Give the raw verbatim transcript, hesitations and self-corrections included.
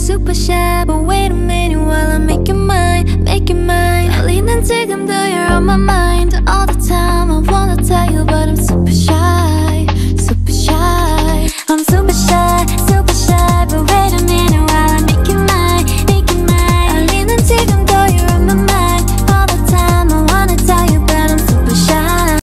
super shy, but wait a minute while I make you